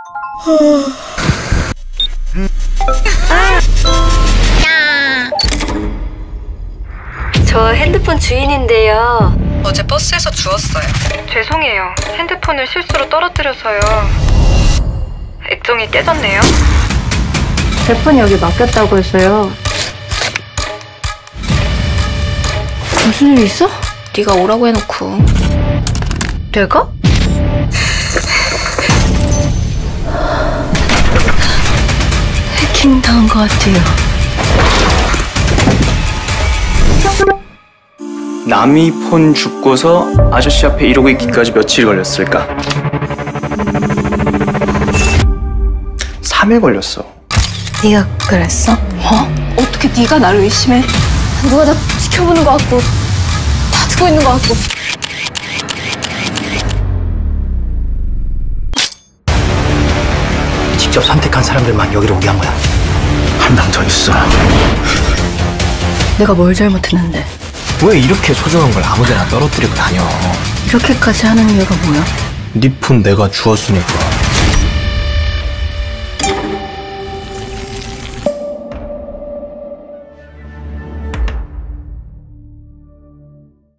저 핸드폰 주인인데요. 어제 버스에서 주웠어요. 죄송해요. 핸드폰을 실수로 떨어뜨려서요. 액정이 깨졌네요. 제폰이 여기 맡겼다고 했어요. 무슨 일 있어? 네가 오라고 해놓고. 내가? 해킹 당한 것 같아요. 남이 폰 줍고서 아저씨 앞에 이러고 있기까지 며칠 걸렸을까? 3일 걸렸어. 네가 그랬어? 어떻게 네가 나를 의심해? 누가 나 지켜보는 것 같고 다 듣고 있는 것 같고. 직접 선택한 사람들만 여기로 오게 한 거야. 한 명 더 있어. 내가 뭘 잘못했는데 왜 이렇게 소중한 걸 아무데나 떨어뜨리고 다녀? 이렇게까지 하는 이유가 뭐야? 네 폰 내가 주웠으니까.